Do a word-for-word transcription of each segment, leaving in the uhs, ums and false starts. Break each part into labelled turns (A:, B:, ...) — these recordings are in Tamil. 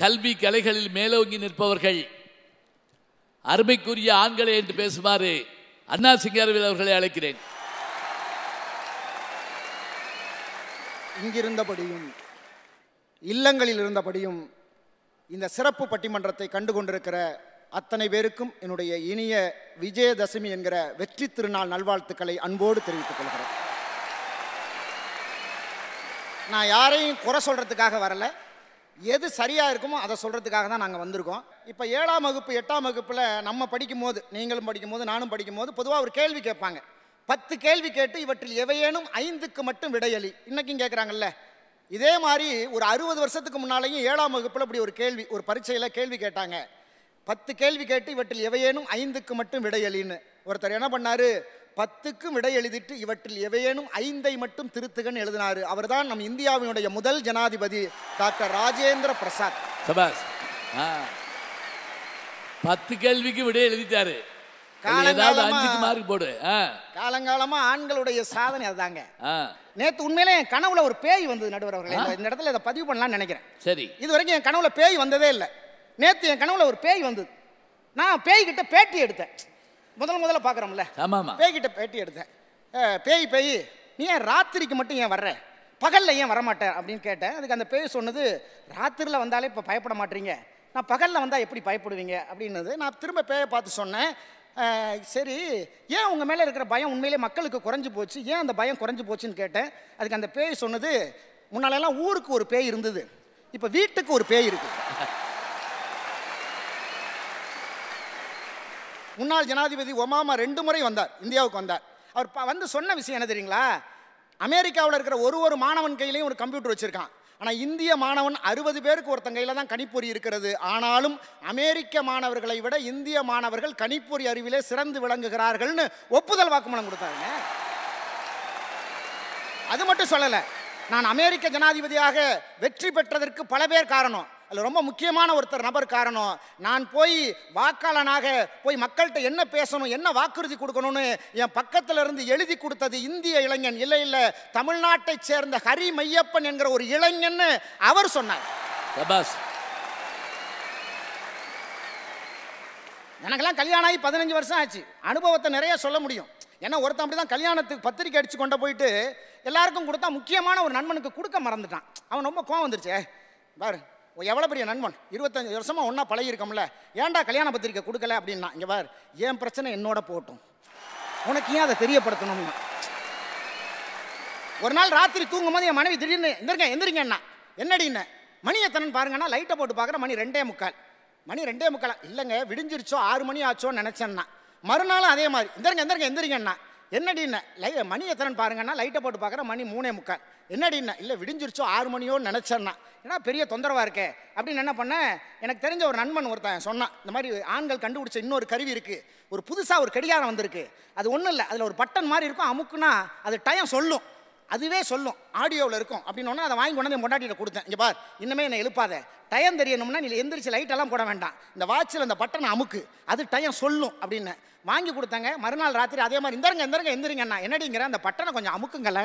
A: கல்வி கலைகளில் மேலோங்கி நிற்பவர்கள் அருமைக்குரிய ஆண்களை என்று பேசுமாறு அண்ணா சிங்காரவேல் அவர்களை அழைக்கிறேன்.
B: இங்கிருந்தபடியும் இல்லங்களில் இருந்தபடியும் இந்த சிறப்பு பட்டிமன்றத்தை கண்டு கொண்டிருக்கிற அத்தனை பேருக்கும் என்னுடைய இனிய விஜயதசமி என்கிற வெற்றி திருநாள் நல்வாழ்த்துக்களை அன்போடு தெரிவித்துக் கொள்கிறேன். நான் யாரையும் குறை சொல்றதுக்காக வரல, எது சரியா இருக்குமோ அதை சொல்றதுக்காக தான் நாங்கள் வந்திருக்கோம். இப்போ ஏழாம் வகுப்பு எட்டாம் வகுப்பில் நம்ம படிக்கும் போது, நீங்களும் படிக்கும் போது நானும் படிக்கும் போது பொதுவாக ஒரு கேள்வி கேட்பாங்க. பத்து கேள்வி கேட்டு இவற்றில் எவையேனும் ஐந்துக்கு மட்டும் விடையளி. இன்னைக்கும் கேட்குறாங்கல்ல. இதே மாதிரி ஒரு அறுபது வருஷத்துக்கு முன்னாலேயும் ஏழாம் வகுப்பில் இப்படி ஒரு கேள்வி, ஒரு பரீட்சையில் கேள்வி கேட்டாங்க. பத்து கேள்வி கேட்டு இவற்றில் எவையேனும் ஐந்துக்கு மட்டும் விடையளின்னு. ஒருத்தர் என்ன பண்ணாரு, பத்துக்கும் விடை எழுதிட்டு இவற்றில் எவையேனும் ஐந்தை மட்டும் திருத்துகன்னு எழுதினாரு. அவர் தான் நம் இந்தியாவினுடைய முதல் ஜனாதிபதி டாக்டர் ராஜேந்திர பிரசாத்.
A: சபாஸ். பத்து கேள்விக்கு விடை எழுதிட்டாரு.
B: காலங்காலமா ஆண்களுடைய சாதனை அதுதாங்க. நேத்து உண்மையிலே என் கனவுல ஒரு பேய் வந்தது நடுவர் அவர்களே. இந்த இடத்துல இதை பதிவு பண்ணலாம்னு நினைக்கிறேன்.
A: சரி,
B: இது வரைக்கும் என் கனவுல பேய் வந்ததே இல்லை. நேத்து என் கனவுல ஒரு பேய் வந்தது. நான் பேய் கிட்ட பேட்டி எடுத்தேன். முதல் முதல்ல பாக்குறோம்ல, பேய் கிட்ட பேட்டி எடுத்தேன். பேய் பேய் நீ ஏன் ராத்திரிக்கு மட்டும் ஏன் வர்ற, பகல்ல ஏன் வரமாட்டேன் அப்படின்னு கேட்டேன். அதுக்கு அந்த பேய் சொன்னது, ராத்திரில வந்தாலே இப்போ பயப்பட மாட்டீங்க, நான் பகல்ல வந்தா எப்படி பயப்படுவீங்க அப்படின்னது. நான் திரும்ப பேயை பார்த்து சொன்னேன், சரி ஏன் உங்கள் மேலே இருக்கிற பயம் உண்மையிலே மக்களுக்கு குறைஞ்சி போச்சு, ஏன் அந்த பயம் குறைஞ்சி போச்சுன்னு கேட்டேன். அதுக்கு அந்த பேய் சொன்னது, முன்னாலெல்லாம் ஊருக்கு ஒரு பேய் இருந்தது, இப்போ வீட்டுக்கு ஒரு பேய் இருக்கு. முன்னாள் ஜனாதிபதி ஒபாமா ரெண்டு முறை வந்தார், இந்தியாவுக்கு வந்தார். அவர் வந்து சொன்ன விஷயம் என்ன தெரியுங்களா, அமெரிக்காவில் இருக்கிற ஒரு ஒரு மாணவன் கையிலையும் ஒரு கம்ப்யூட்டர் வச்சுருக்கான். ஆனால் இந்திய மாணவன் அறுபது பேருக்கு ஒருத்தன் கையில் தான் கணிப்பொறி இருக்கிறது. ஆனாலும் அமெரிக்க மாணவர்களை விட இந்திய மாணவர்கள் கணிப்பொறி அறிவிலே சிறந்து விளங்குகிறார்கள்னு ஒப்புதல் வாக்குமூலம் கொடுத்தாங்க. அது மட்டும் சொல்லலை, நான் அமெரிக்க ஜனாதிபதியாக வெற்றி பெற்றதற்கு பல பேர் காரணம். அதில் ரொம்ப முக்கியமான ஒருத்தர் நபர் காரணம். நான் போய் வாக்காளனாக போய் மக்கள்கிட்ட என்ன பேசணும், என்ன வாக்குறுதி கொடுக்கணும்னு என் பக்கத்தில் இருந்து எழுதி கொடுத்தது இந்திய இளைஞன். இல்லை இல்லை, தமிழ்நாட்டை சேர்ந்த ஹரி மையப்பன் என்கிற ஒரு இளைஞன் அவர் சொன்னார். எனக்கெல்லாம் கல்யாணம் ஆகி பதினஞ்சு வருஷம் ஆச்சு, அனுபவத்தை நிறைய சொல்ல முடியும். ஏன்னா ஒருத்தன் அப்படி தான் கல்யாணத்துக்கு பத்திரிக்கை அடிச்சு கொண்டு போயிட்டு எல்லாருக்கும் கொடுத்தா முக்கியமான ஒரு நண்பனுக்கு கொடுக்க மறந்துட்டான். அவன் ரொம்ப கோவம் வந்துருச்சே, பாரு எவ்வளோ பெரிய நண்பன், இருபத்தஞ்சு வருஷமாக ஒன்றா பழகிருக்கோம்ல, ஏன்டா கல்யாண பத்திரிக்கை கொடுக்கல அப்படின்னா, இங்கே பார் ஏன் பிரச்சனை என்னோட போட்டும், உனக்கு ஏன் அதை தெரியப்படுத்தணும்னா. ஒரு நாள் ராத்திரி தூங்கும் போது என் மனைவி திடீர்னு எந்திரிங்க எந்திரிங்கண்ணா, என்னடின்னு மணி எத்தனைன்னு பாருங்கன்னா, லைட்டை போட்டு பார்க்குற மணி ரெண்டே முக்கால். மணி ரெண்டே முக்கால் இல்லைங்க, விடிஞ்சிருச்சோ ஆறு மணி ஆச்சோன்னு நினச்சேன்னா. மறுநாளும் அதே மாதிரி எந்திரிங்க எந்திரிங்க எந்திரிங்கண்ணா, என்னடின்னு லை மணி எத்தனைன்னு பாருங்கன்னா, லைட்டை போட்டு பார்க்குற மணி மூணே முக்கால். என்னடின்னா, இல்லை விடிஞ்சிருச்சோ ஆறு மணியோன்னு நினச்சேன்னா. ஏன்னா பெரிய தொந்தரவாக இருக்கே அப்படின்னு என்ன பண்ணேன், எனக்கு தெரிஞ்ச ஒரு நண்பன் ஒருத்தன் சொன்னான், இந்த மாதிரி ஆண்கள் கண்டுபிடிச்ச இன்னொரு கருவி இருக்குது, ஒரு புதுசாக ஒரு கடிகாரம் வந்திருக்கு, அது ஒன்றும் இல்லை, அதில் ஒரு பட்டன் மாதிரி இருக்கும், அமுக்குனா அது டைம் சொல்லும், அதுவே சொல்லும், ஆடியோவில் இருக்கும் அப்படின்னு. அதை வாங்கி கொண்டு வந்து பொண்டாட்டிகிட்ட கொடுத்தேன். இங்கே பார் இன்னுமே என்னை எழுப்பாத, டைம் தெரியணும்னா நீ எந்திரிச்சு லைட்டெல்லாம் போட வேண்டாம், இந்த வாட்சில் அந்த பட்டனை அமுக்கு, அது டைம் சொல்லும் அப்படின்னு வாங்கி கொடுத்தாங்க. மறுநாள் ராத்திரி அதே மாதிரி இந்தருங்க எந்திரங்க எந்திரிங்கண்ணா, என்னடிங்கிற அந்த பட்டனை கொஞ்சம் அமுக்குங்கள.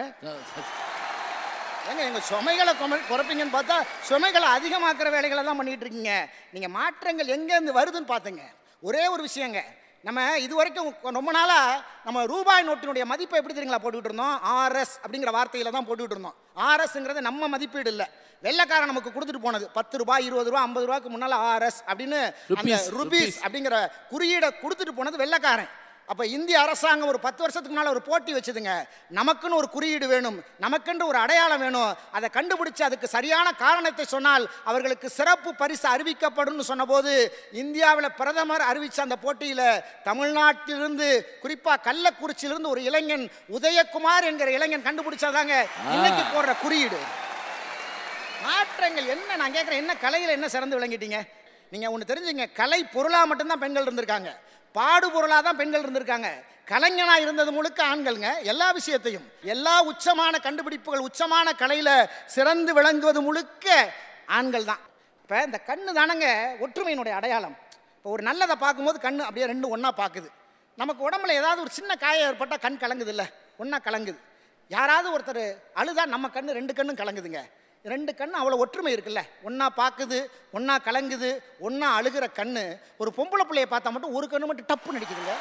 B: ஏங்க எங்கள் சுமைகளை குறைப்பீங்கன்னு பார்த்தா சுமைகளை அதிகமாக்குற வேலைகளை தான் பண்ணிகிட்டு இருக்கீங்க. நீங்கள் மாற்றங்கள் எங்கேருந்து வருதுன்னு பார்த்துங்க. ஒரே ஒரு விஷயங்க, நம்ம இது வரைக்கும் ரொம்ப நாளாக நம்ம ரூபாய் நோட்டினுடைய மதிப்பை எப்படி தெரியுங்களா போட்டுக்கிட்டு இருந்தோம், ஆர்எஸ் அப்படிங்கிற வார்த்தையில் தான் போட்டுக்கிட்டு இருந்தோம். ஆர்எஸ்ங்கிறது நம்ம மதிப்பீடு இல்லை, வெள்ளைக்காரன் நமக்கு கொடுத்துட்டு போனது. பத்து ரூபாய் இருபது ரூபா ஐம்பது ரூபாய்க்கு முன்னால் ஆர்எஸ் அப்படின்னு அந்த ருபீஸ் அப்படிங்கிற குறியீடை கொடுத்துட்டு போனது வெள்ளைக்காரன். அப்போ இந்திய அரசாங்கம் ஒரு பத்து வருஷத்துக்கு முன்னால் ஒரு போட்டி வச்சுதுங்க, நமக்குன்னு ஒரு குறியீடு வேணும், நமக்குன்னு ஒரு அடையாளம் வேணும், அதை கண்டுபிடிச்சு அதுக்கு சரியான காரணத்தை சொன்னால் அவர்களுக்கு சிறப்பு பரிசு அறிவிக்கப்படும் சொன்னபோது இந்தியாவில் பிரதமர் அறிவித்த அந்த போட்டியில் தமிழ்நாட்டிலிருந்து குறிப்பாக கள்ளக்குறிச்சியிலிருந்து ஒரு இளைஞன் உதயகுமார் என்கிற இளைஞன் கண்டுபிடிச்சாதாங்க இன்னைக்கு போடுற குறியீடு. மாற்றங்கள் என்ன நான் கேட்குறேன், என்ன கலையில் என்ன சிறந்து விளங்கிட்டீங்க நீங்கள்? ஒன்று தெரிஞ்சுங்க, கலை பொருளாக மட்டும்தான் பெண்கள் இருந்திருக்காங்க, பாடு பொருளாக தான் பெண்கள் இருந்திருக்காங்க. கலைஞனாக இருந்தது முழுக்க ஆண்கள்ங்க. எல்லா விஷயத்தையும், எல்லா உச்சமான கண்டுபிடிப்புகள், உச்சமான கலையில் சிறந்து விளங்குவது முழுக்க ஆண்கள் தான். இப்போ இந்த கண்ணு தானங்க ஒற்றுமையினுடைய அடையாளம். இப்போ ஒரு நல்லதை பார்க்கும்போது கண்ணு அப்படியே ரெண்டு ஒன்றா பார்க்குது. நமக்கு உடம்புல ஏதாவது ஒரு சின்ன காயம் ஏற்பட்டால் கண் கலங்குது இல்லை, ஒன்றா கலங்குது. யாராவது ஒருத்தர் அழுதா நம்ம கண்ணு ரெண்டு கண்ணும் கலங்குதுங்க. ரெண்டு கண்ணு அவ்வளோ ஒற்றுமை இருக்குல்ல, ஒன்றா பார்க்குது, ஒன்றா கலங்குது, ஒன்றா அழுகிற கண்ணு. ஒரு பொம்பளை பிள்ளையை பார்த்தா மட்டும் ஒரு கண்ணு மட்டும் டப்புன்னு அடிக்குதுங்க.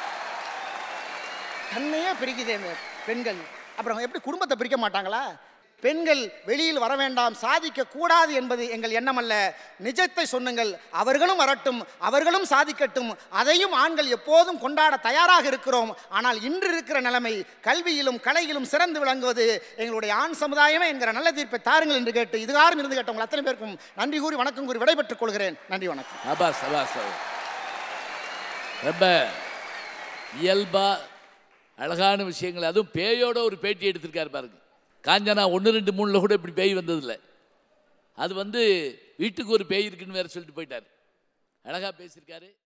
B: கண்ணையே பிரிக்குது இந்த பெண்கள். அப்புறம் எப்படி குடும்பத்தை பிரிக்க மாட்டாங்களா? பெண்கள் வெளியில் வர வேண்டாம், சாதிக்க கூடாது என்பது எங்கள் எண்ணம் அல்ல. நிஜத்தை சொன்னுங்கள், அவர்களும் வரட்டும், அவர்களும் சாதிக்கட்டும், அதையும் ஆண்கள் எப்போதும் கொண்டாட தயாராக இருக்கிறோம். ஆனால் இன்று இருக்கிற நிலைமை கல்வியிலும் கலையிலும் சிறந்து விளங்குவது எங்களுடைய ஆண் சமுதாயமே என்கிற நல்ல தீர்ப்பை தாருங்கள் என்று கேட்டு இதுகாரும் இருந்து கேட்டவங்க அத்தனை பேருக்கும் நன்றி கூறி வணக்கம் கூறி விடைபெற்றுக் கொள்கிறேன். நன்றி, வணக்கம்.
A: அபாஸ் அபாஸ் ரொம்ப இயல்பா அழகான விஷயங்கள், அதுவும் பேயோட ஒரு பேட்டி எடுத்திருக்காரு பாருங்க. காஞ்சனா ஒன்று ரெண்டு மூணில் கூட இப்படி பேய் வந்ததில்லை. அது வந்து வீட்டுக்கு ஒரு பேய் இருக்குன்னு வேற சொல்லிட்டு போயிட்டார். அழகாக பேசியிருக்காரு.